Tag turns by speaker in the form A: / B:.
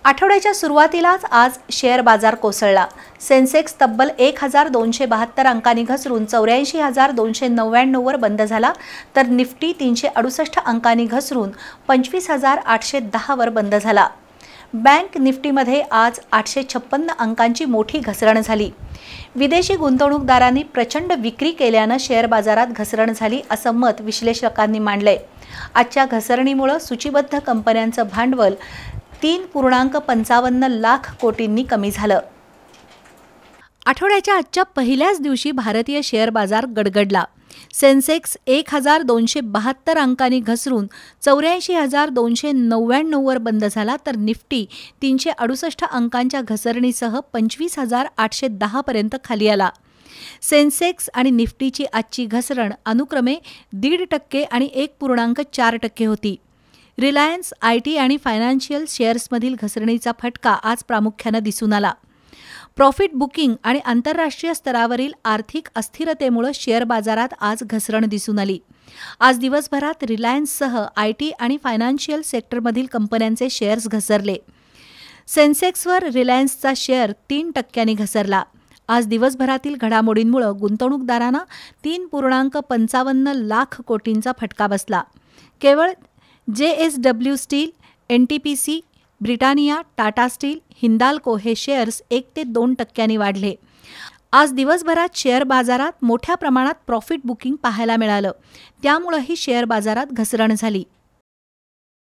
A: आठवड्याच्या सुरुवातीलाच आज शेअर बाजार कोसळला। सेन्सेक्स तब्बल 1272 अंकांनी घसरून 84,299 वर बंद झाला, तर निफ्टी 368 अंकांनी घसरून 25,810 वर बंद झाला। बँक निफ्टीमध्ये आज 856 अंकांची मोठी घसरण झाली। विदेशी गुंतवणूकदारांनी प्रचंड विक्री केल्याने शेअर बाजारात घसरण झाली असं मत विश्लेषकांनी मांडले। आजच्या घसरणीमुळे सूचीबद्ध कंपन्यांचं भांडवल 3.55 लाख कोटींनी कमी झालं। आठवड्याच्या आजच्या पहिल्याच दिवशी भारतीय शेअर बाजार गडगडला। सेन्सेक्स 1272 अंकांनी घसरून 84,299 वर बंद झाला, तर निफ्टी 368 अंकांच्या घसरणीसह 25,810 पर्यंत खाली आला। सेन्सेक्स आणि निफ्टीची आजची घसरण अनुक्रमे 1.5% आणि 1.4% होती। रिलायन्स, आयटी आणि फायनान्शियल शेअर्समधील घसरणीचा फटका आज प्रामुख्याने दिसून आला। प्रॉफिट बुकिंग आणि आंतरराष्ट्रीय स्तरावरील आर्थिक अस्थिरतेमुळे शेअर बाजारात आज घसरण दिसून आली। आज दिवसभरात रिलायन्ससह आयटी आणि फायनान्शियल सेक्टरमधील कंपन्यांचे शेअर्स घसरले। सेन्सेक्सवर रिलायन्सचा शेअर 3% घसरला। आज दिवसभरातील घडामोडींमुळे गुंतवणूकदारांना 3.55 लाख कोटींचा फटका बसला। केवळ JSW steel, NTPC, Britannia, Tata steel, Hindalco हे शेअर्स 1 ते 2% वाढले। आज दिवसभरात शेअर बाजारात मोठ्या प्रमाणात प्रॉफिट बुकिंग पाहायला मिळालं, त्यामुळेही शेअर बाजारात घसरण झाली।